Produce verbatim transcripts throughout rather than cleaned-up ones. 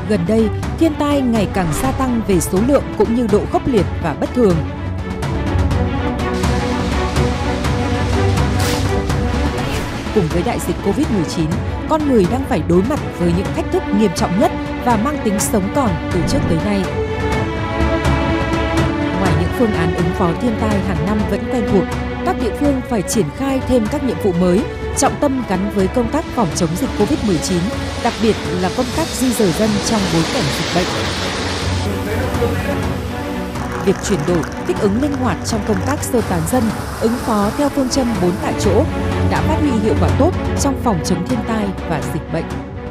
Gần đây, thiên tai ngày càng gia tăng về số lượng cũng như độ khốc liệt và bất thường. Cùng với đại dịch Covid mười chín, con người đang phải đối mặt với những thách thức nghiêm trọng nhất và mang tính sống còn từ trước tới nay. Ngoài những phương án ứng phó thiên tai hàng năm vẫn quen thuộc, các địa phương phải triển khai thêm các nhiệm vụ mới, trọng tâm gắn với công tác phòng chống dịch Covid mười chín, đặc biệt là công tác di dời dân trong bối cảnh dịch bệnh. Việc chuyển đổi, thích ứng linh hoạt trong công tác sơ tán dân, ứng phó theo phương châm bốn tại chỗ đã phát huy hiệu quả tốt trong phòng chống thiên tai và dịch bệnh.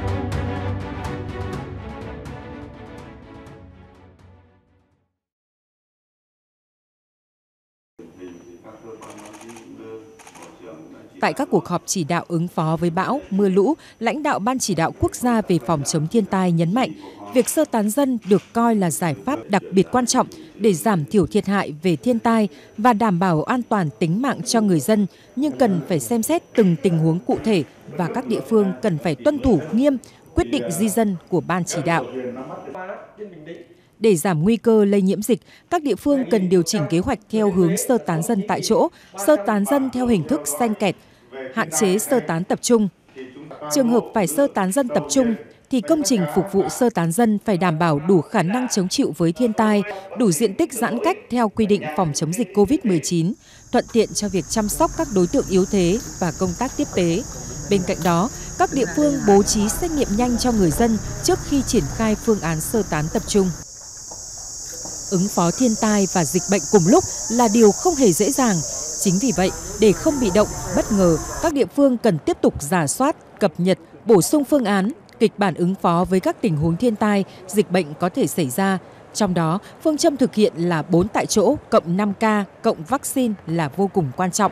Tại các cuộc họp chỉ đạo ứng phó với bão, mưa lũ, lãnh đạo Ban Chỉ đạo Quốc gia về phòng chống thiên tai nhấn mạnh, việc sơ tán dân được coi là giải pháp đặc biệt quan trọng để giảm thiểu thiệt hại về thiên tai và đảm bảo an toàn tính mạng cho người dân, nhưng cần phải xem xét từng tình huống cụ thể và các địa phương cần phải tuân thủ nghiêm quyết định di dân của Ban Chỉ đạo. Để giảm nguy cơ lây nhiễm dịch, các địa phương cần điều chỉnh kế hoạch theo hướng sơ tán dân tại chỗ, sơ tán dân theo hình thức xen kẹt, hạn chế sơ tán tập trung. Trường hợp phải sơ tán dân tập trung, thì công trình phục vụ sơ tán dân phải đảm bảo đủ khả năng chống chịu với thiên tai, đủ diện tích giãn cách theo quy định phòng chống dịch Covid mười chín, thuận tiện cho việc chăm sóc các đối tượng yếu thế và công tác tiếp tế. Bên cạnh đó, các địa phương bố trí xét nghiệm nhanh cho người dân trước khi triển khai phương án sơ tán tập trung. Ứng phó thiên tai và dịch bệnh cùng lúc là điều không hề dễ dàng. Chính vì vậy, để không bị động, bất ngờ, các địa phương cần tiếp tục rà soát, cập nhật, bổ sung phương án, kịch bản ứng phó với các tình huống thiên tai, dịch bệnh có thể xảy ra. Trong đó, phương châm thực hiện là bốn tại chỗ cộng năm K cộng vaccine là vô cùng quan trọng.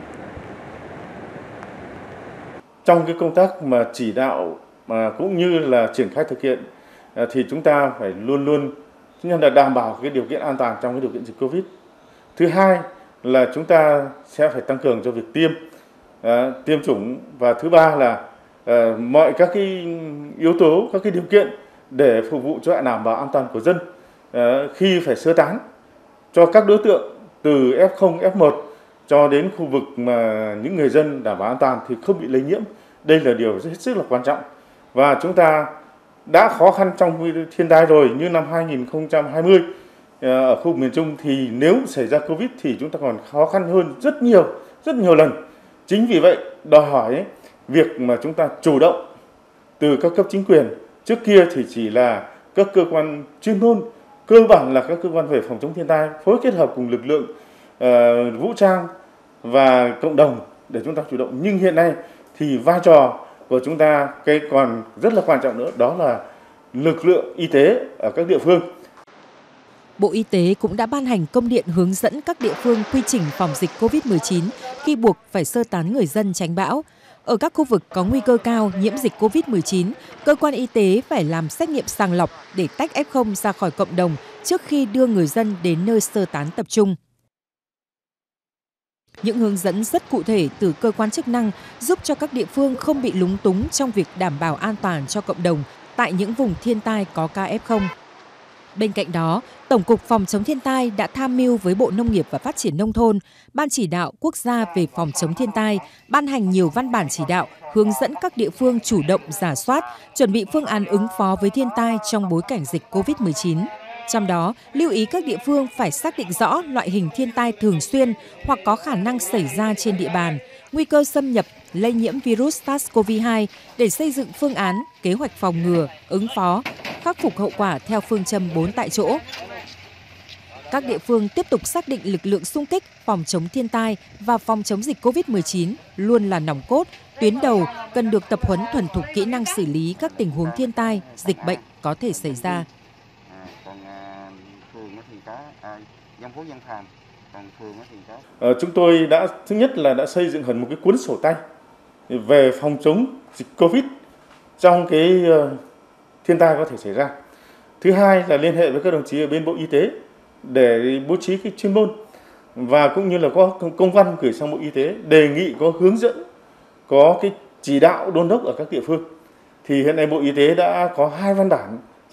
Trong cái công tác mà chỉ đạo mà cũng như là triển khai thực hiện thì chúng ta phải luôn luôn nhưng là đảm bảo cái điều kiện an toàn trong cái điều kiện dịch Covid. Thứ hai là chúng ta sẽ phải tăng cường cho việc tiêm uh, tiêm chủng, và thứ ba là uh, mọi các cái yếu tố, các cái điều kiện để phục vụ cho đảm bảo an toàn của dân uh, khi phải sơ tán cho các đối tượng từ F không, F một cho đến khu vực mà những người dân đảm bảo an toàn thì không bị lây nhiễm. Đây là điều rất, rất là quan trọng, và chúng ta đã khó khăn trong thiên tai rồi, như năm hai nghìn không trăm hai mươi ở khu vực miền Trung thì nếu xảy ra Covid thì chúng ta còn khó khăn hơn rất nhiều, rất nhiều lần. Chính vì vậy đòi hỏi việc mà chúng ta chủ động từ các cấp chính quyền, trước kia thì chỉ là các cơ quan chuyên môn, cơ bản là các cơ quan về phòng chống thiên tai phối kết hợp cùng lực lượng uh, vũ trang và cộng đồng để chúng ta chủ động. Nhưng hiện nay thì vai trò của chúng ta cái còn rất là quan trọng nữa, đó là lực lượng y tế ở các địa phương. Bộ Y tế cũng đã ban hành công điện hướng dẫn các địa phương quy trình phòng dịch Covid mười chín khi buộc phải sơ tán người dân tránh bão. Ở các khu vực có nguy cơ cao nhiễm dịch Covid mười chín, cơ quan y tế phải làm xét nghiệm sàng lọc để tách F không ra khỏi cộng đồng trước khi đưa người dân đến nơi sơ tán tập trung. Những hướng dẫn rất cụ thể từ cơ quan chức năng giúp cho các địa phương không bị lúng túng trong việc đảm bảo an toàn cho cộng đồng tại những vùng thiên tai có ca F không. Bên cạnh đó, Tổng cục Phòng chống thiên tai đã tham mưu với Bộ Nông nghiệp và Phát triển Nông thôn, Ban Chỉ đạo Quốc gia về phòng chống thiên tai, ban hành nhiều văn bản chỉ đạo, hướng dẫn các địa phương chủ động rà soát, chuẩn bị phương án ứng phó với thiên tai trong bối cảnh dịch Covid mười chín. Trong đó, lưu ý các địa phương phải xác định rõ loại hình thiên tai thường xuyên hoặc có khả năng xảy ra trên địa bàn, nguy cơ xâm nhập, lây nhiễm virus SARS-xê o vê hai để xây dựng phương án, kế hoạch phòng ngừa, ứng phó, khắc phục hậu quả theo phương châm bốn tại chỗ. Các địa phương tiếp tục xác định lực lượng xung kích, phòng chống thiên tai và phòng chống dịch Covid mười chín luôn là nòng cốt, tuyến đầu cần được tập huấn thuần thục kỹ năng xử lý các tình huống thiên tai, dịch bệnh có thể xảy ra. Ờ, chúng tôi đã thứ nhất là đã xây dựng hẳn một cái cuốn sổ tay về phòng chống dịch Covid trong cái uh, thiên tai có thể xảy ra. Thứ hai là liên hệ với các đồng chí ở bên Bộ Y tế để bố trí cái chuyên môn, và cũng như là có công văn gửi sang Bộ Y tế đề nghị có hướng dẫn, có cái chỉ đạo đôn đốc ở các địa phương. Thì hiện nay Bộ Y tế đã có hai văn bản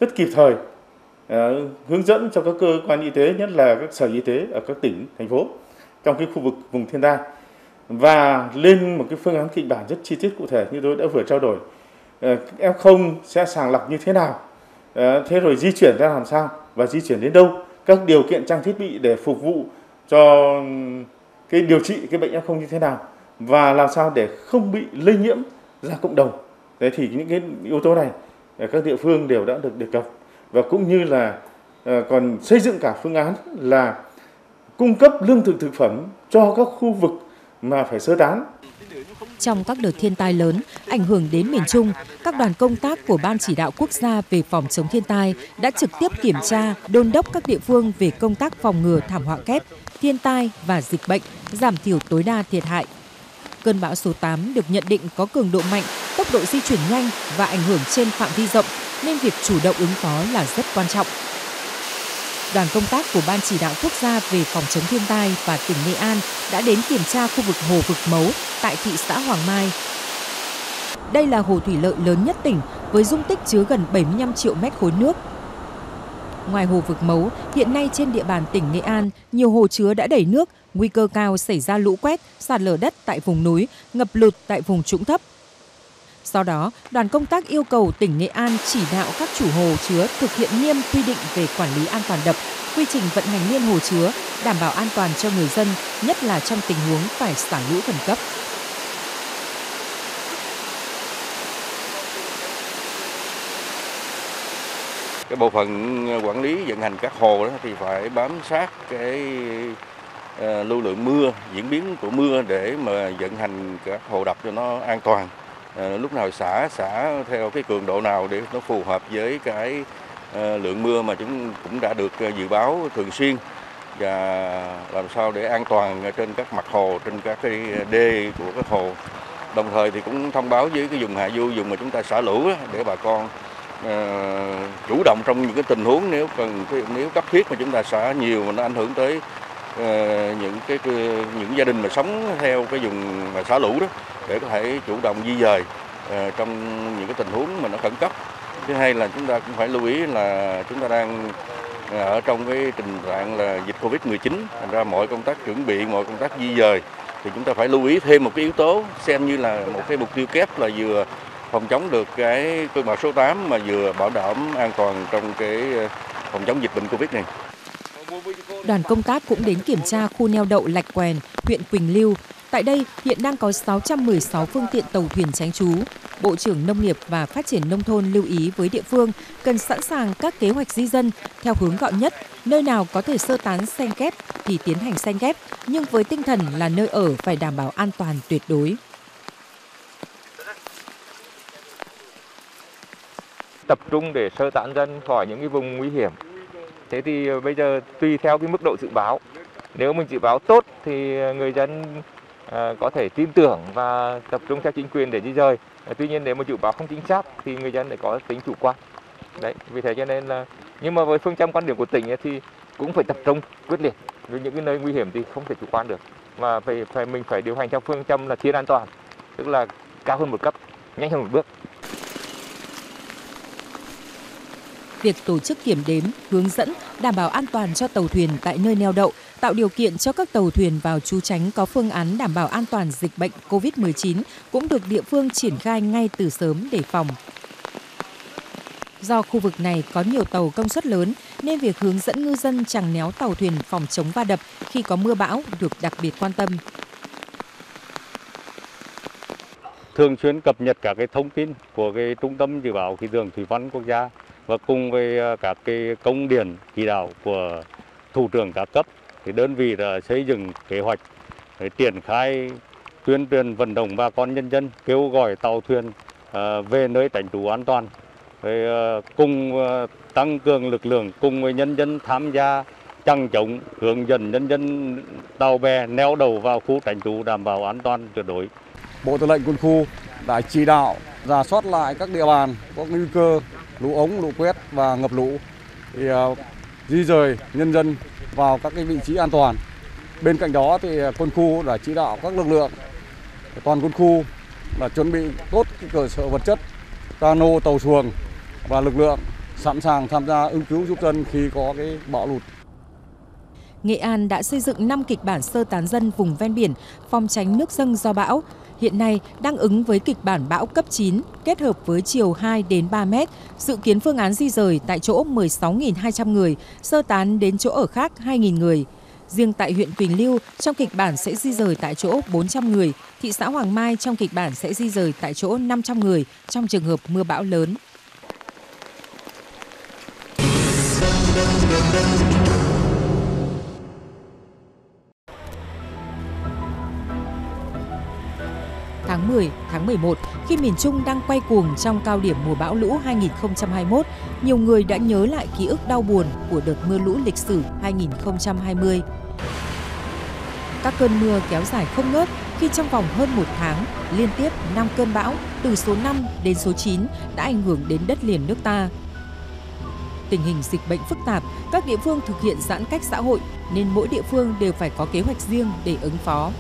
rất kịp thời, hướng dẫn cho các cơ quan y tế, nhất là các sở y tế ở các tỉnh, thành phố trong cái khu vực vùng thiên tai, và lên một cái phương án kịch bản rất chi tiết cụ thể như tôi đã vừa trao đổi. ép không sẽ sàng lọc như thế nào, thế rồi di chuyển ra làm sao và di chuyển đến đâu, các điều kiện trang thiết bị để phục vụ cho cái điều trị cái bệnh ép không như thế nào, và làm sao để không bị lây nhiễm ra cộng đồng. Thế thì những cái yếu tố này các địa phương đều đã được đề cập, và cũng như là còn xây dựng cả phương án là cung cấp lương thực thực phẩm cho các khu vực mà phải sơ tán. Trong các đợt thiên tai lớn ảnh hưởng đến miền Trung, các đoàn công tác của Ban Chỉ đạo Quốc gia về phòng chống thiên tai đã trực tiếp kiểm tra, đôn đốc các địa phương về công tác phòng ngừa thảm họa kép, thiên tai và dịch bệnh, giảm thiểu tối đa thiệt hại. Cơn bão số tám được nhận định có cường độ mạnh, tốc độ di chuyển nhanh và ảnh hưởng trên phạm vi rộng, nên việc chủ động ứng phó là rất quan trọng. Đoàn công tác của Ban Chỉ đạo Quốc gia về phòng chống thiên tai và tỉnh Nghệ An đã đến kiểm tra khu vực hồ Vực Mấu tại thị xã Hoàng Mai. Đây là hồ thủy lợi lớn nhất tỉnh với dung tích chứa gần bảy mươi lăm triệu mét khối nước. Ngoài hồ Vực Mấu, hiện nay trên địa bàn tỉnh Nghệ An, nhiều hồ chứa đã đầy nước, nguy cơ cao xảy ra lũ quét, sạt lở đất tại vùng núi, ngập lụt tại vùng trũng thấp. Do đó, đoàn công tác yêu cầu tỉnh Nghệ An chỉ đạo các chủ hồ chứa thực hiện nghiêm quy định về quản lý an toàn đập, quy trình vận hành liên hồ chứa, đảm bảo an toàn cho người dân, nhất là trong tình huống phải xả lũ khẩn cấp. Cái bộ phận quản lý vận hành các hồ đó thì phải bám sát cái uh, lưu lượng mưa, diễn biến của mưa để mà vận hành các hồ đập cho nó an toàn. À, lúc nào xả xả theo cái cường độ nào để nó phù hợp với cái uh, lượng mưa mà chúng cũng đã được uh, dự báo thường xuyên, và làm sao để an toàn trên các mặt hồ, trên các cái đê của các hồ. Đồng thời thì cũng thông báo với cái vùng hạ du, vùng mà chúng ta xả lũ đó, để bà con uh, chủ động trong những cái tình huống nếu cần nếu cấp thiết mà chúng ta xả nhiều mà nó ảnh hưởng tới uh, những cái những gia đình mà sống theo cái vùng mà xả lũ đó, để có thể chủ động di dời uh, trong những cái tình huống mà nó khẩn cấp. Thứ hai là chúng ta cũng phải lưu ý là chúng ta đang ở trong cái tình trạng là dịch Covid mười chín, thành ra mọi công tác chuẩn bị, mọi công tác di dời thì chúng ta phải lưu ý thêm một cái yếu tố xem như là một cái mục tiêu kép là vừa phòng chống được cái cơn bão số tám mà vừa bảo đảm an toàn trong cái phòng chống dịch bệnh Covid này. Đoàn công tác cũng đến kiểm tra khu neo đậu Lạch Quèn, huyện Quỳnh Lưu. Tại đây hiện đang có sáu trăm mười sáu phương tiện tàu thuyền tránh trú. Bộ trưởng Nông nghiệp và Phát triển Nông thôn lưu ý với địa phương cần sẵn sàng các kế hoạch di dân theo hướng gọn nhất, nơi nào có thể sơ tán xen ghép thì tiến hành xen ghép, nhưng với tinh thần là nơi ở phải đảm bảo an toàn tuyệt đối. Tập trung để sơ tán dân khỏi những cái vùng nguy hiểm. Thế thì bây giờ tùy theo cái mức độ dự báo, nếu mình dự báo tốt thì người dân à, có thể tin tưởng và tập trung theo chính quyền để di dời. Tuy nhiên nếu mà dự báo không chính xác thì người dân lại có tính chủ quan. Đấy, vì thế cho nên là, nhưng mà với phương châm quan điểm của tỉnh thì cũng phải tập trung quyết liệt. Với những cái nơi nguy hiểm thì không thể chủ quan được, mà phải, phải mình phải điều hành theo phương châm là thiên an toàn, tức là cao hơn một cấp, nhanh hơn một bước. Việc tổ chức kiểm đếm, hướng dẫn, đảm bảo an toàn cho tàu thuyền tại nơi neo đậu, tạo điều kiện cho các tàu thuyền vào trú tránh có phương án đảm bảo an toàn dịch bệnh Covid mười chín cũng được địa phương triển khai ngay từ sớm để phòng. Do khu vực này có nhiều tàu công suất lớn nên việc hướng dẫn ngư dân chằng néo tàu thuyền phòng chống va đập khi có mưa bão được đặc biệt quan tâm. Thường xuyên cập nhật các cái thông tin của cái Trung tâm Dự báo Khí tượng Thủy văn Quốc gia và cùng với các cái công điện chỉ đạo của thủ trưởng các cấp, thì đơn vị đã xây dựng kế hoạch để triển khai tuyên truyền vận động bà con nhân dân kêu gọi tàu thuyền về nơi tránh trú an toàn, rồi cùng tăng cường lực lượng cùng với nhân dân tham gia chằng chống, hướng dẫn nhân dân tàu bè neo đậu vào khu tránh trú đảm bảo an toàn tuyệt đối. Bộ Tư lệnh Quân khu đã chỉ đạo rà soát lại các địa bàn có nguy cơ lũ ống, lũ quét và ngập lũ, thì uh, di dời nhân dân vào các cái vị trí an toàn. Bên cạnh đó thì quân khu đã chỉ đạo các lực lượng toàn quân khu là chuẩn bị tốt cái cơ sở vật chất, cano, tàu xuồng và lực lượng sẵn sàng tham gia ứng cứu giúp dân khi có cái bão lụt. Nghệ An đã xây dựng năm kịch bản sơ tán dân vùng ven biển phòng tránh nước dâng do bão. Hiện nay đang ứng với kịch bản bão cấp chín kết hợp với chiều hai đến ba mét, dự kiến phương án di rời tại chỗ mười sáu nghìn hai trăm người, sơ tán đến chỗ ở khác hai nghìn người. Riêng tại huyện Quỳnh Lưu, trong kịch bản sẽ di rời tại chỗ bốn trăm người, thị xã Hoàng Mai trong kịch bản sẽ di rời tại chỗ năm trăm người trong trường hợp mưa bão lớn. Tháng mười, tháng mười một, khi miền Trung đang quay cuồng trong cao điểm mùa bão lũ hai nghìn không trăm hai mươi mốt, nhiều người đã nhớ lại ký ức đau buồn của đợt mưa lũ lịch sử hai nghìn không trăm hai mươi. Các cơn mưa kéo dài không ngớt khi trong vòng hơn một tháng, liên tiếp năm cơn bão từ số năm đến số chín đã ảnh hưởng đến đất liền nước ta. Tình hình dịch bệnh phức tạp, các địa phương thực hiện giãn cách xã hội nên mỗi địa phương đều phải có kế hoạch riêng để ứng phó.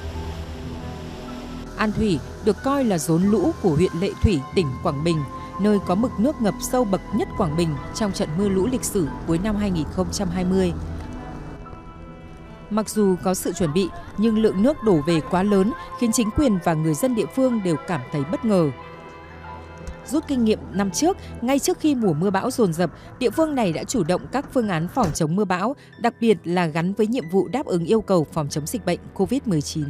An Thủy được coi là rốn lũ của huyện Lệ Thủy, tỉnh Quảng Bình, nơi có mực nước ngập sâu bậc nhất Quảng Bình trong trận mưa lũ lịch sử cuối năm hai nghìn không trăm hai mươi. Mặc dù có sự chuẩn bị, nhưng lượng nước đổ về quá lớn khiến chính quyền và người dân địa phương đều cảm thấy bất ngờ. Rút kinh nghiệm năm trước, ngay trước khi mùa mưa bão dồn dập, địa phương này đã chủ động các phương án phòng chống mưa bão, đặc biệt là gắn với nhiệm vụ đáp ứng yêu cầu phòng chống dịch bệnh Covid mười chín.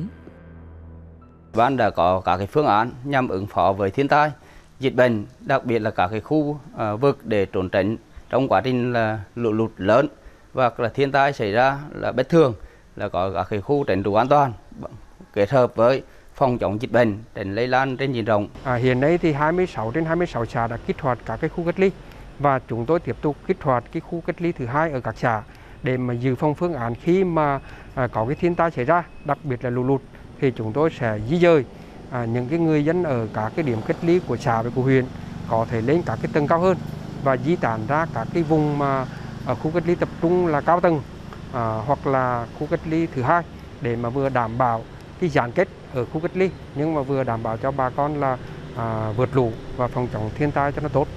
Ban đã có các cái phương án nhằm ứng phó với thiên tai, dịch bệnh, đặc biệt là các cái khu uh, vực để trốn tránh trong quá trình là lũ lụt lớn và là thiên tai xảy ra là bất thường, là có các cái khu tránh trú an toàn kết hợp với phòng chống dịch bệnh tránh lây lan trên diện rộng. À, hiện nay thì hai mươi sáu trên hai mươi sáu xã đã kích hoạt các cái khu cách ly và chúng tôi tiếp tục kích hoạt cái khu cách ly thứ hai ở các xã để mà dự phòng phương án khi mà à, có cái thiên tai xảy ra, đặc biệt là lũ lụt thì chúng tôi sẽ di dời à, những cái người dân ở các cái điểm cách ly của xã và của huyện có thể lên các cái tầng cao hơn và di tản ra các cái vùng mà ở khu cách ly tập trung là cao tầng à, hoặc là khu cách ly thứ hai để mà vừa đảm bảo cái giãn cách ở khu cách ly nhưng mà vừa đảm bảo cho bà con là à, vượt lũ và phòng chống thiên tai cho nó tốt.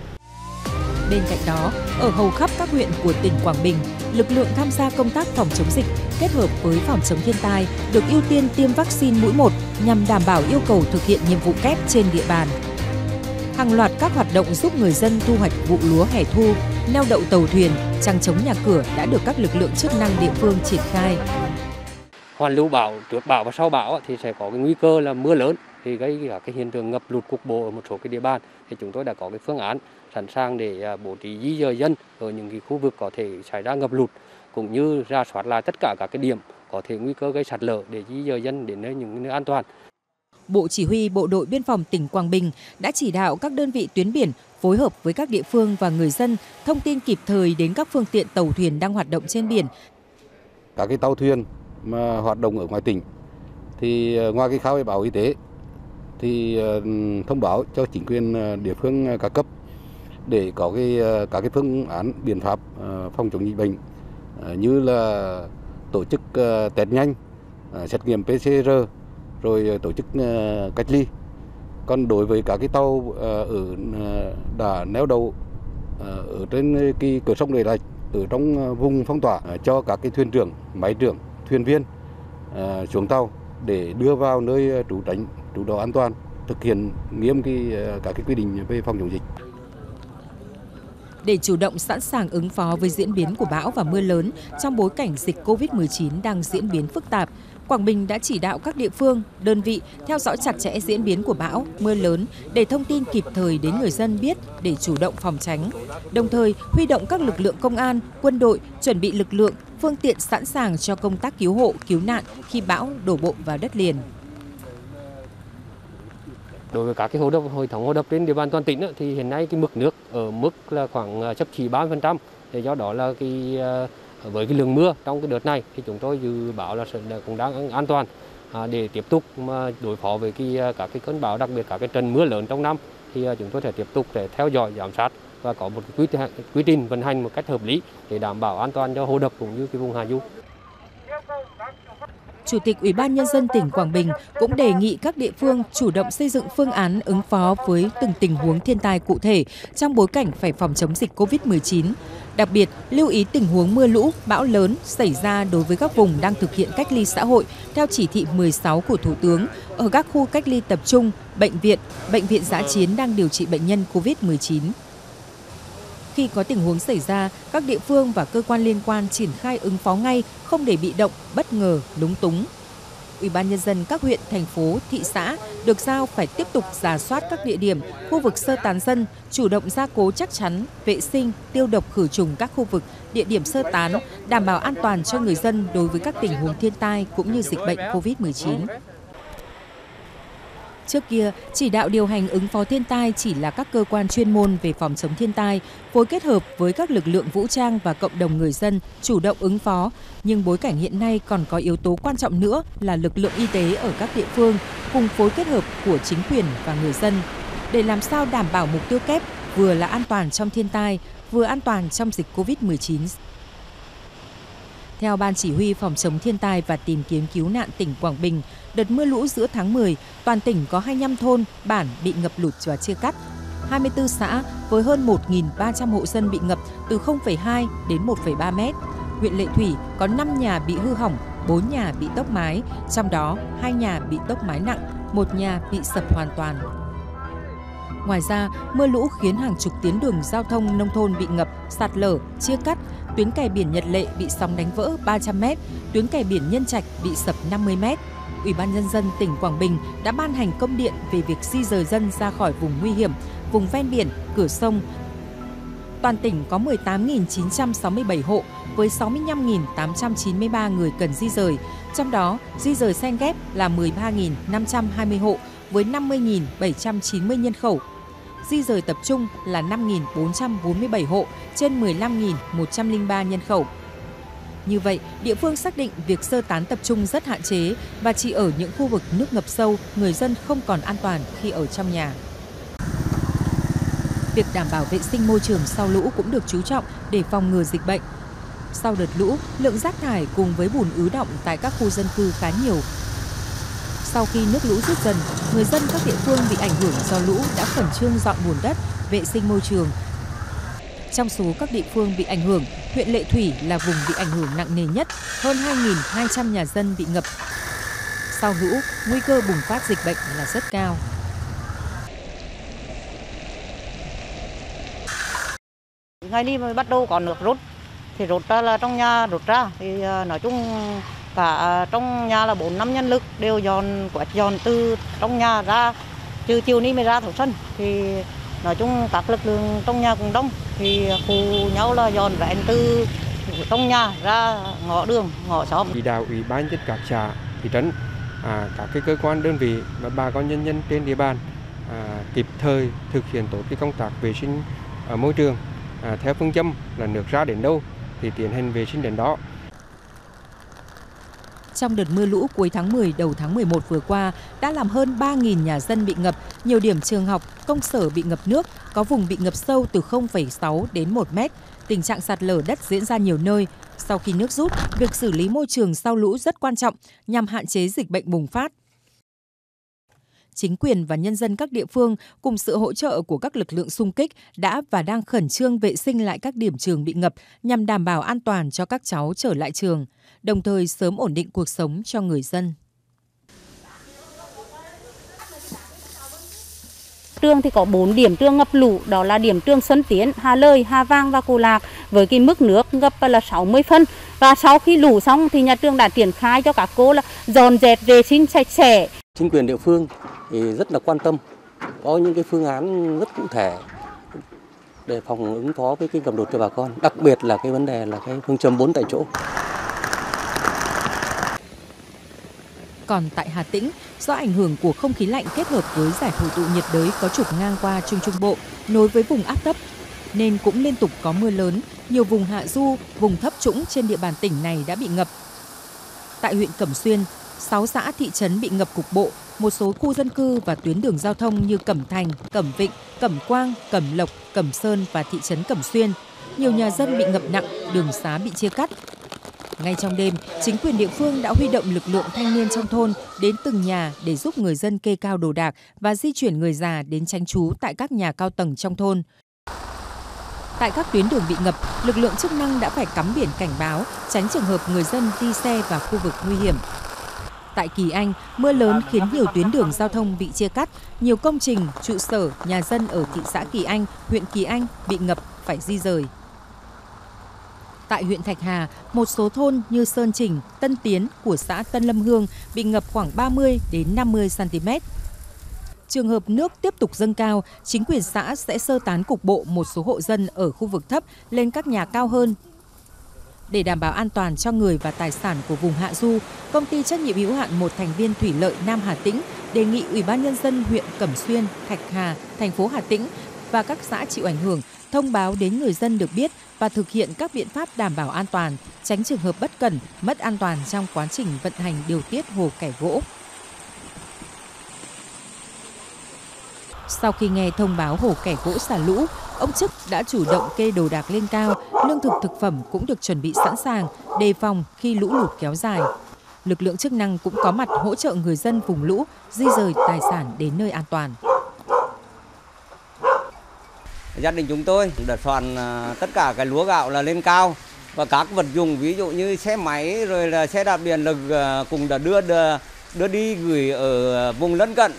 Bên cạnh đó, ở hầu khắp các huyện của tỉnh Quảng Bình, lực lượng tham gia công tác phòng chống dịch kết hợp với phòng chống thiên tai được ưu tiên tiêm vaccine mũi một nhằm đảm bảo yêu cầu thực hiện nhiệm vụ kép trên địa bàn. Hàng loạt các hoạt động giúp người dân thu hoạch vụ lúa hè thu, neo đậu tàu thuyền, chằng chống nhà cửa đã được các lực lượng chức năng địa phương triển khai. Hoàn lưu bão, trước bão và sau bão thì sẽ có cái nguy cơ là mưa lớn thì gây cả cái hiện tượng ngập lụt cục bộ ở một số cái địa bàn thì chúng tôi đã có cái phương án sẵn sàng để bố trí di dời dân ở những cái khu vực có thể xảy ra ngập lụt cũng như rà soát lại tất cả các cái điểm có thể nguy cơ gây sạt lở để di dời dân đến nơi những nơi an toàn. Bộ Chỉ huy Bộ đội Biên phòng tỉnh Quảng Bình đã chỉ đạo các đơn vị tuyến biển phối hợp với các địa phương và người dân thông tin kịp thời đến các phương tiện tàu thuyền đang hoạt động trên biển. Các cái tàu thuyền mà hoạt động ở ngoài tỉnh thì ngoài cái khai báo y tế thì thông báo cho chính quyền địa phương các cấp để có cái các cái phương án biện pháp phòng chống dịch bệnh như là tổ chức test nhanh, xét nghiệm pê xê rờ rồi tổ chức cách ly. Còn đối với các cái tàu ở đã neo đậu ở trên cái cửa sông Lệ Lạch ở trong vùng phong tỏa cho các cái thuyền trưởng, máy trưởng, thuyền viên xuống tàu để đưa vào nơi trú tránh, trú đậu an toàn, thực hiện nghiêm cái các cái quy định về phòng chống dịch. Để chủ động sẵn sàng ứng phó với diễn biến của bão và mưa lớn trong bối cảnh dịch Covid mười chín đang diễn biến phức tạp, Quảng Bình đã chỉ đạo các địa phương, đơn vị theo dõi chặt chẽ diễn biến của bão, mưa lớn để thông tin kịp thời đến người dân biết để chủ động phòng tránh. Đồng thời, huy động các lực lượng công an, quân đội chuẩn bị lực lượng, phương tiện sẵn sàng cho công tác cứu hộ, cứu nạn khi bão đổ bộ vào đất liền. Đối với các cái hồ đập, hệ thống hồ đập trên địa bàn toàn tỉnh thì hiện nay cái mực nước ở mức là khoảng xấp xỉ ba mươi phần trăm. Để do đó là cái với cái lượng mưa trong cái đợt này thì chúng tôi dự báo là sẽ cũng đang an toàn để tiếp tục mà đối phó với cái các cái cơn bão, đặc biệt các cái trận mưa lớn trong năm thì chúng tôi sẽ tiếp tục để theo dõi, giám sát và có một cái quy, quy trình vận hành một cách hợp lý để đảm bảo an toàn cho hồ đập cũng như cái vùng hạ du. Chủ tịch Ủy ban Nhân dân tỉnh Quảng Bình cũng đề nghị các địa phương chủ động xây dựng phương án ứng phó với từng tình huống thiên tai cụ thể trong bối cảnh phải phòng chống dịch Covid mười chín. Đặc biệt, lưu ý tình huống mưa lũ, bão lớn xảy ra đối với các vùng đang thực hiện cách ly xã hội theo chỉ thị mười sáu của Thủ tướng ở các khu cách ly tập trung, bệnh viện, bệnh viện dã chiến đang điều trị bệnh nhân Covid mười chín. Khi có tình huống xảy ra, các địa phương và cơ quan liên quan triển khai ứng phó ngay, không để bị động, bất ngờ, lúng túng. Ủy ban Nhân dân các huyện, thành phố, thị xã được giao phải tiếp tục rà soát các địa điểm, khu vực sơ tán dân, chủ động gia cố chắc chắn, vệ sinh, tiêu độc khử trùng các khu vực, địa điểm sơ tán, đảm bảo an toàn cho người dân đối với các tình huống thiên tai cũng như dịch bệnh Covid mười chín. Trước kia, chỉ đạo điều hành ứng phó thiên tai chỉ là các cơ quan chuyên môn về phòng chống thiên tai, phối kết hợp với các lực lượng vũ trang và cộng đồng người dân chủ động ứng phó. Nhưng bối cảnh hiện nay còn có yếu tố quan trọng nữa là lực lượng y tế ở các địa phương cùng phối kết hợp của chính quyền và người dân để làm sao đảm bảo mục tiêu kép vừa là an toàn trong thiên tai, vừa an toàn trong dịch Covid mười chín. Theo Ban Chỉ huy Phòng chống thiên tai và tìm kiếm cứu nạn tỉnh Quảng Bình, đợt mưa lũ giữa tháng mười, toàn tỉnh có hai mươi lăm thôn, bản bị ngập lụt và chia cắt, hai mươi tư xã với hơn một nghìn ba trăm hộ dân bị ngập từ không phẩy hai đến một phẩy ba mét. Huyện Lệ Thủy có năm nhà bị hư hỏng, bốn nhà bị tốc mái, trong đó hai nhà bị tốc mái nặng, một nhà bị sập hoàn toàn. Ngoài ra, mưa lũ khiến hàng chục tuyến đường giao thông nông thôn bị ngập, sạt lở, chia cắt, tuyến kè biển Nhật Lệ bị sóng đánh vỡ ba trăm mét, tuyến kè biển Nhân Trạch bị sập năm mươi mét. Ủy ban Nhân dân tỉnh Quảng Bình đã ban hành công điện về việc di dời dân ra khỏi vùng nguy hiểm, vùng ven biển, cửa sông. Toàn tỉnh có mười tám nghìn chín trăm sáu mươi bảy hộ với sáu mươi lăm nghìn tám trăm chín mươi ba người cần di dời, trong đó di dời xen ghép là mười ba nghìn năm trăm hai mươi hộ với năm mươi nghìn bảy trăm chín mươi nhân khẩu. Di dời tập trung là năm nghìn bốn trăm bốn mươi bảy hộ trên mười lăm nghìn một trăm lẻ ba nhân khẩu. Như vậy, địa phương xác định việc sơ tán tập trung rất hạn chế và chỉ ở những khu vực nước ngập sâu, người dân không còn an toàn khi ở trong nhà. Việc đảm bảo vệ sinh môi trường sau lũ cũng được chú trọng để phòng ngừa dịch bệnh. Sau đợt lũ, lượng rác thải cùng với bùn ứ đọng tại các khu dân cư khá nhiều. Sau khi nước lũ rút dần, người dân các địa phương bị ảnh hưởng do lũ đã khẩn trương dọn bùn đất, vệ sinh môi trường. Trong số các địa phương bị ảnh hưởng, huyện Lệ Thủy là vùng bị ảnh hưởng nặng nề nhất, hơn hai nghìn hai trăm nhà dân bị ngập. Sau lũ, nguy cơ bùng phát dịch bệnh là rất cao. Ngay đi mới bắt đầu có nước rút, thì rút ra là trong nhà rút ra, thì nói chung cả trong nhà là bốn năm nhân lực đều dọn quét dọn từ trong nhà ra, trừ chiều nay mới ra thổ sân, thì nói chung các lực lượng trong nhà cũng đông, thì phụ nhau là dọn rẽn từ trong nhà ra ngõ đường, ngõ xóm. Chỉ đạo Ủy ban nhân dân các xã, thị trấn, à, các cái cơ quan đơn vị và bà con nhân dân trên địa bàn à, kịp thời thực hiện tốt cái công tác vệ sinh à, môi trường à, theo phương châm là nước ra đến đâu thì tiến hành vệ sinh đến đó. Trong đợt mưa lũ cuối tháng mười, đầu tháng mười một vừa qua đã làm hơn ba nghìn nhà dân bị ngập, nhiều điểm trường học, công sở bị ngập nước, có vùng bị ngập sâu từ không phẩy sáu đến một mét. Tình trạng sạt lở đất diễn ra nhiều nơi. Sau khi nước rút, việc xử lý môi trường sau lũ rất quan trọng nhằm hạn chế dịch bệnh bùng phát. Chính quyền và nhân dân các địa phương cùng sự hỗ trợ của các lực lượng xung kích đã và đang khẩn trương vệ sinh lại các điểm trường bị ngập nhằm đảm bảo an toàn cho các cháu trở lại trường, đồng thời sớm ổn định cuộc sống cho người dân. Trường thì có bốn điểm trường ngập lụt, đó là điểm trường Xuân Tiến, Hà Lợi, Hà Vang và Cô Lạc với cái mức nước ngập là sáu mươi phân. Và sau khi lũ xong thì nhà trường đã triển khai cho các cô là dọn dẹp vệ sinh sạch sẽ. Chính quyền địa phương thì rất là quan tâm, có những cái phương án rất cụ thể để phòng ứng phó với cái ngập lụt cho bà con, đặc biệt là cái vấn đề là cái phương châm bốn tại chỗ. Còn tại Hà Tĩnh, do ảnh hưởng của không khí lạnh kết hợp với giải hội tụ nhiệt đới có trục ngang qua Trung Trung Bộ nối với vùng áp thấp, nên cũng liên tục có mưa lớn, nhiều vùng hạ du, vùng thấp trũng trên địa bàn tỉnh này đã bị ngập. Tại huyện Cẩm Xuyên, sáu xã thị trấn bị ngập cục bộ, một số khu dân cư và tuyến đường giao thông như Cẩm Thành, Cẩm Vịnh, Cẩm Quang, Cẩm Lộc, Cẩm Sơn và thị trấn Cẩm Xuyên. Nhiều nhà dân bị ngập nặng, đường xá bị chia cắt. Ngay trong đêm, chính quyền địa phương đã huy động lực lượng thanh niên trong thôn đến từng nhà để giúp người dân kê cao đồ đạc và di chuyển người già đến tránh trú tại các nhà cao tầng trong thôn. Tại các tuyến đường bị ngập, lực lượng chức năng đã phải cắm biển cảnh báo, tránh trường hợp người dân đi xe vào khu vực nguy hiểm. Tại Kỳ Anh, mưa lớn khiến nhiều tuyến đường giao thông bị chia cắt, nhiều công trình, trụ sở, nhà dân ở thị xã Kỳ Anh, huyện Kỳ Anh bị ngập phải di rời. Tại huyện Thạch Hà, một số thôn như Sơn Trình, Tân Tiến của xã Tân Lâm Hương bị ngập khoảng ba mươi đến năm mươi xăng ti mét. Trường hợp nước tiếp tục dâng cao, chính quyền xã sẽ sơ tán cục bộ một số hộ dân ở khu vực thấp lên các nhà cao hơn. Để đảm bảo an toàn cho người và tài sản của vùng hạ du, công ty trách nhiệm hữu hạn một thành viên thủy lợi Nam Hà Tĩnh đề nghị Ủy ban Nhân dân huyện Cẩm Xuyên, Thạch Hà, thành phố Hà Tĩnh và các xã chịu ảnh hưởng thông báo đến người dân được biết và thực hiện các biện pháp đảm bảo an toàn, tránh trường hợp bất cẩn, mất an toàn trong quá trình vận hành điều tiết hồ Kẻ Gỗ. Sau khi nghe thông báo hồ Kẻ Gỗ xả lũ, ông Chức đã chủ động kê đồ đạc lên cao, lương thực thực phẩm cũng được chuẩn bị sẵn sàng, đề phòng khi lũ lụt kéo dài. Lực lượng chức năng cũng có mặt hỗ trợ người dân vùng lũ, di rời tài sản đến nơi an toàn. Gia đình chúng tôi đã soạn tất cả cái lúa gạo là lên cao và các vật dụng ví dụ như xe máy rồi là xe đạp điện là cũng đã đưa đưa đi gửi ở vùng lân cận.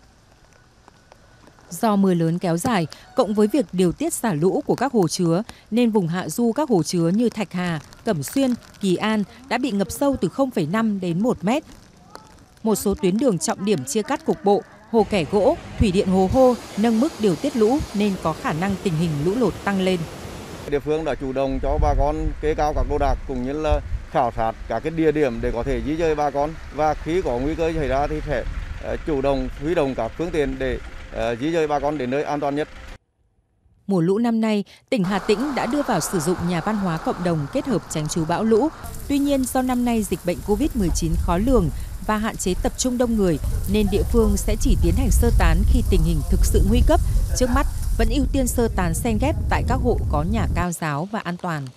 Do mưa lớn kéo dài, cộng với việc điều tiết xả lũ của các hồ chứa, nên vùng hạ du các hồ chứa như Thạch Hà, Cẩm Xuyên, Kỳ An đã bị ngập sâu từ không phẩy năm đến một mét. Một số tuyến đường trọng điểm chia cắt cục bộ, hồ Kẻ Gỗ, thủy điện Hồ Hô nâng mức điều tiết lũ nên có khả năng tình hình lũ lụt tăng lên. Địa phương đã chủ động cho bà con kê cao các đồ đạc cũng như là khảo sát các cái địa điểm để có thể di dời bà con, và khi có nguy cơ xảy ra thì phải chủ động huy động các phương tiện để di dời bà con đến nơi an toàn nhất. Mùa lũ năm nay, tỉnh Hà Tĩnh đã đưa vào sử dụng nhà văn hóa cộng đồng kết hợp tránh trú bão lũ. Tuy nhiên, do năm nay dịch bệnh Covid mười chín khó lường và hạn chế tập trung đông người, nên địa phương sẽ chỉ tiến hành sơ tán khi tình hình thực sự nguy cấp. Trước mắt, vẫn ưu tiên sơ tán xen ghép tại các hộ có nhà cao ráo và an toàn.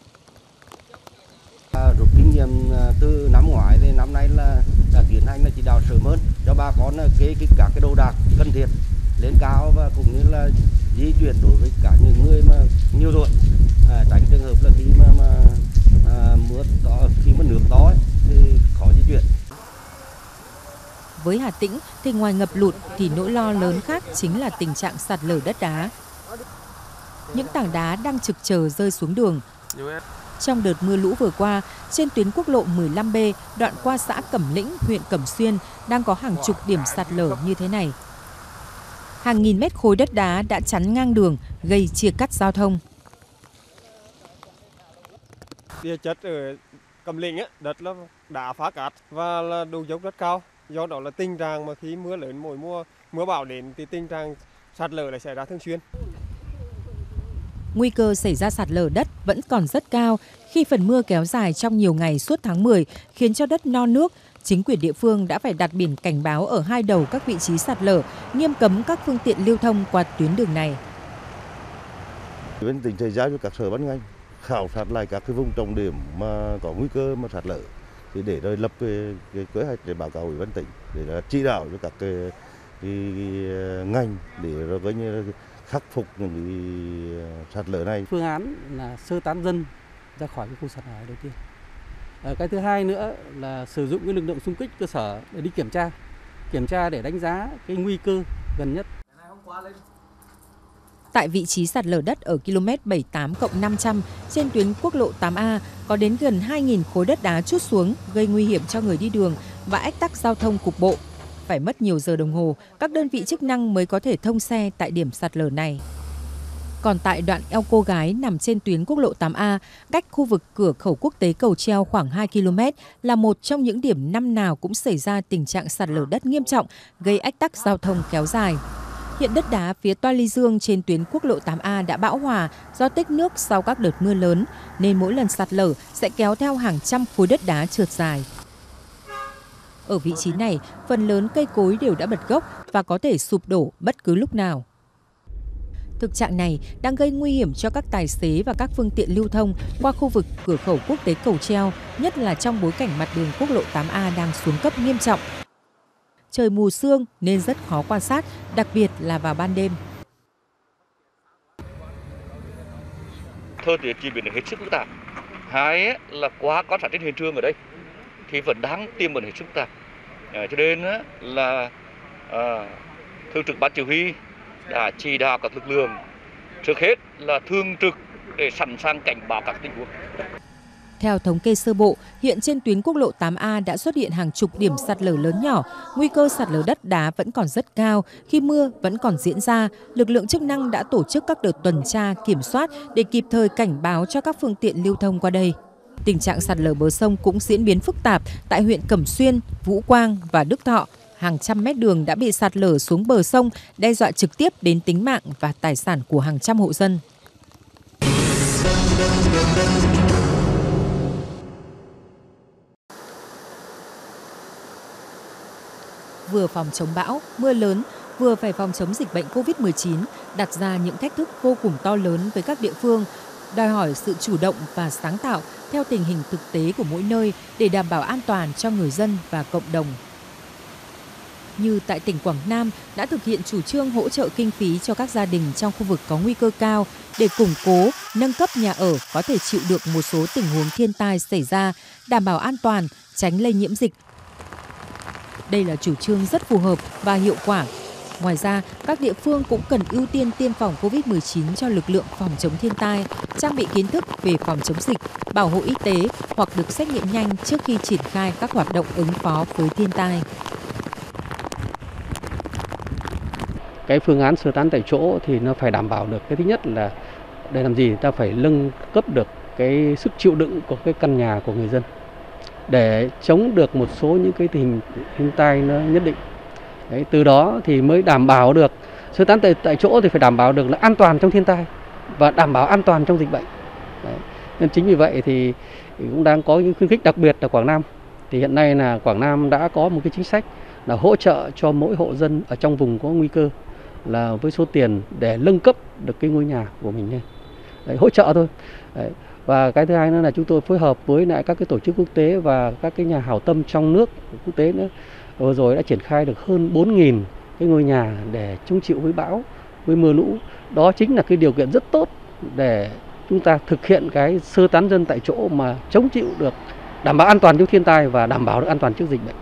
Rút kinh nghiệm từ năm ngoái thì năm nay là đã tiến hành là chỉ đạo sớm hơn cho bà con kê các cái đồ đạc cần thiết lên cao và cũng như là di chuyển đối với cả những người mà nhiều tuổi, à, tránh trường hợp là khi mà, mà à, mưa to, khi mà nước to ấy, thì khó di chuyển. Với Hà Tĩnh thì ngoài ngập lụt thì nỗi lo lớn khác chính là tình trạng sạt lở đất đá. Những tảng đá đang trực chờ rơi xuống đường. Trong đợt mưa lũ vừa qua, trên tuyến quốc lộ mười lăm B đoạn qua xã Cẩm Lĩnh, huyện Cẩm Xuyên đang có hàng chục điểm sạt lở như thế này. Hàng nghìn mét khối đất đá đã chắn ngang đường, gây chia cắt giao thông. Địa chất ở Cẩm Lĩnh ấy, đất là đá phá cát và là độ dốc rất cao. Do đó là tình trạng mà khi mưa lớn mỗi mùa mưa bão đến thì tình trạng sạt lở lại xảy ra thường xuyên. Nguy cơ xảy ra sạt lở đất vẫn còn rất cao khi phần mưa kéo dài trong nhiều ngày suốt tháng mười khiến cho đất no nước. Chính quyền địa phương đã phải đặt biển cảnh báo ở hai đầu các vị trí sạt lở, nghiêm cấm các phương tiện lưu thông qua tuyến đường này. Bên tỉnh sẽ giao cho các sở ban ngành khảo sát lại các cái vùng trọng điểm mà có nguy cơ mà sạt lở, thì để rồi lập cái, cái kế hoạch để báo cáo ủy ban tỉnh để chỉ đạo cho các cái, cái, cái ngành để rồi coi như khắc phục những cái sạt lở này. Phương án là sơ tán dân ra khỏi cái khu sạt lở đầu tiên. À, cái thứ hai nữa là sử dụng cái lực lượng xung kích cơ sở để đi kiểm tra, kiểm tra để đánh giá cái nguy cơ gần nhất. Tại vị trí sạt lở đất ở ki lô mét bảy mươi tám cộng năm trăm trên tuyến quốc lộ tám A có đến gần hai nghìn khối đất đá trút xuống gây nguy hiểm cho người đi đường và ách tắc giao thông cục bộ. Phải mất nhiều giờ đồng hồ, các đơn vị chức năng mới có thể thông xe tại điểm sạt lở này. Còn tại đoạn eo Cô Gái nằm trên tuyến quốc lộ tám A, cách khu vực cửa khẩu quốc tế Cầu Treo khoảng hai ki lô mét là một trong những điểm năm nào cũng xảy ra tình trạng sạt lở đất nghiêm trọng, gây ách tắc giao thông kéo dài. Hiện đất đá phía Toa Ly Dương trên tuyến quốc lộ tám A đã bão hòa do tích nước sau các đợt mưa lớn, nên mỗi lần sạt lở sẽ kéo theo hàng trăm khối đất đá trượt dài. Ở vị trí này, phần lớn cây cối đều đã bật gốc và có thể sụp đổ bất cứ lúc nào. Thực trạng này đang gây nguy hiểm cho các tài xế và các phương tiện lưu thông qua khu vực cửa khẩu quốc tế Cầu Treo, nhất là trong bối cảnh mặt đường quốc lộ tám A đang xuống cấp nghiêm trọng. Trời mù sương nên rất khó quan sát, đặc biệt là vào ban đêm. Thời tiết diễn biến hết sức phức tạp. Hai là quá quan sát trên hiện trường ở đây thì vẫn đang tiềm ẩn hết sức phức tạp. À, cho nên là à, thường trực ban chỉ huy đã chỉ đạo các lực lượng trước hết là thường trực để sẵn sàng cảnh báo các tình huống. Theo thống kê sơ bộ, hiện trên tuyến quốc lộ tám A đã xuất hiện hàng chục điểm sạt lở lớn nhỏ, nguy cơ sạt lở đất đá vẫn còn rất cao. Khi mưa vẫn còn diễn ra, lực lượng chức năng đã tổ chức các đợt tuần tra, kiểm soát để kịp thời cảnh báo cho các phương tiện lưu thông qua đây. Tình trạng sạt lở bờ sông cũng diễn biến phức tạp tại huyện Cẩm Xuyên, Vũ Quang và Đức Thọ. Hàng trăm mét đường đã bị sạt lở xuống bờ sông, đe dọa trực tiếp đến tính mạng và tài sản của hàng trăm hộ dân. Vừa phòng chống bão, mưa lớn, vừa phải phòng chống dịch bệnh Covid mười chín, đặt ra những thách thức vô cùng to lớn với các địa phương, đòi hỏi sự chủ động và sáng tạo theo tình hình thực tế của mỗi nơi để đảm bảo an toàn cho người dân và cộng đồng. Như tại tỉnh Quảng Nam đã thực hiện chủ trương hỗ trợ kinh phí cho các gia đình trong khu vực có nguy cơ cao để củng cố, nâng cấp nhà ở có thể chịu được một số tình huống thiên tai xảy ra, đảm bảo an toàn, tránh lây nhiễm dịch. Đây là chủ trương rất phù hợp và hiệu quả. Ngoài ra, các địa phương cũng cần ưu tiên tiêm phòng Covid mười chín cho lực lượng phòng chống thiên tai, trang bị kiến thức về phòng chống dịch, bảo hộ y tế hoặc được xét nghiệm nhanh trước khi triển khai các hoạt động ứng phó với thiên tai. Cái phương án sơ tán tại chỗ thì nó phải đảm bảo được cái thứ nhất là để làm gì ta phải nâng cấp được cái sức chịu đựng của cái căn nhà của người dân để chống được một số những cái tình thiên tai nó nhất định. Đấy, từ đó thì mới đảm bảo được sơ tán tại, tại chỗ thì phải đảm bảo được là an toàn trong thiên tai và đảm bảo an toàn trong dịch bệnh. Đấy. Nên chính vì vậy thì cũng đang có những khuyến khích, đặc biệt là Quảng Nam. Thì hiện nay là Quảng Nam đã có một cái chính sách là hỗ trợ cho mỗi hộ dân ở trong vùng có nguy cơ là với số tiền để nâng cấp được cái ngôi nhà của mình lên. Đấy, hỗ trợ thôi. Đấy. Và cái thứ hai nữa là chúng tôi phối hợp với lại các cái tổ chức quốc tế và các cái nhà hảo tâm trong nước quốc tế nữa. Vừa rồi đã triển khai được hơn bốn nghìn cái ngôi nhà để chống chịu với bão, với mưa lũ. Đó chính là cái điều kiện rất tốt để chúng ta thực hiện cái sơ tán dân tại chỗ mà chống chịu được, đảm bảo an toàn trước thiên tai và đảm bảo được an toàn trước dịch bệnh.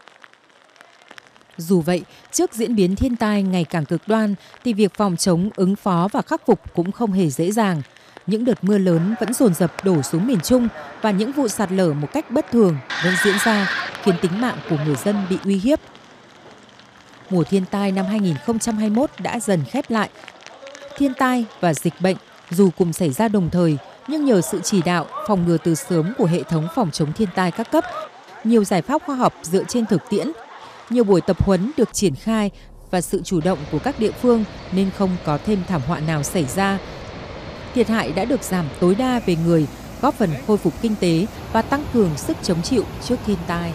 Dù vậy, trước diễn biến thiên tai ngày càng cực đoan thì việc phòng chống, ứng phó và khắc phục cũng không hề dễ dàng. Những đợt mưa lớn vẫn dồn dập đổ xuống miền Trung và những vụ sạt lở một cách bất thường vẫn diễn ra, khiến tính mạng của người dân bị uy hiếp. Mùa thiên tai năm hai nghìn không trăm hai mươi mốt đã dần khép lại. Thiên tai và dịch bệnh dù cùng xảy ra đồng thời, nhưng nhờ sự chỉ đạo, phòng ngừa từ sớm của hệ thống phòng chống thiên tai các cấp, nhiều giải pháp khoa học dựa trên thực tiễn, nhiều buổi tập huấn được triển khai và sự chủ động của các địa phương nên không có thêm thảm họa nào xảy ra. Thiệt hại đã được giảm tối đa về người, góp phần khôi phục kinh tế và tăng cường sức chống chịu trước thiên tai.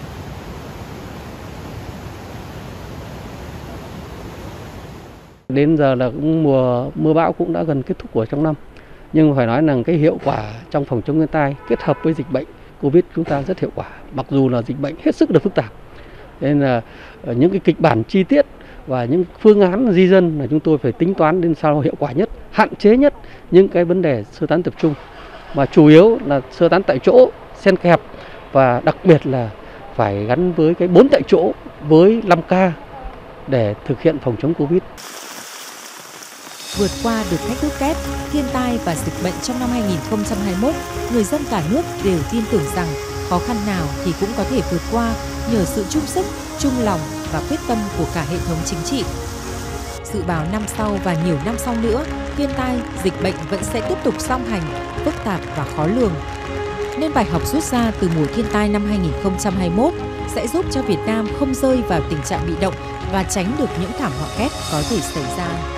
Đến giờ là cũng mùa mưa bão cũng đã gần kết thúc của trong năm. Nhưng phải nói rằng cái hiệu quả trong phòng chống thiên tai kết hợp với dịch bệnh Covid chúng ta rất hiệu quả. Mặc dù là dịch bệnh hết sức là phức tạp. Nên là những cái kịch bản chi tiết và những phương án di dân là chúng tôi phải tính toán đến sao hiệu quả nhất, hạn chế nhất những cái vấn đề sơ tán tập trung. Mà chủ yếu là sơ tán tại chỗ, xen kẹp và đặc biệt là phải gắn với cái bốn tại chỗ với năm K để thực hiện phòng chống Covid. Vượt qua được thách thức kép, thiên tai và dịch bệnh trong năm hai nghìn không trăm hai mươi mốt, người dân cả nước đều tin tưởng rằng khó khăn nào thì cũng có thể vượt qua nhờ sự chung sức, chung lòng và quyết tâm của cả hệ thống chính trị. Dự báo năm sau và nhiều năm sau nữa, thiên tai, dịch bệnh vẫn sẽ tiếp tục song hành, phức tạp và khó lường. Nên bài học rút ra từ mùa thiên tai năm hai nghìn không trăm hai mươi mốt sẽ giúp cho Việt Nam không rơi vào tình trạng bị động và tránh được những thảm họa kép có thể xảy ra.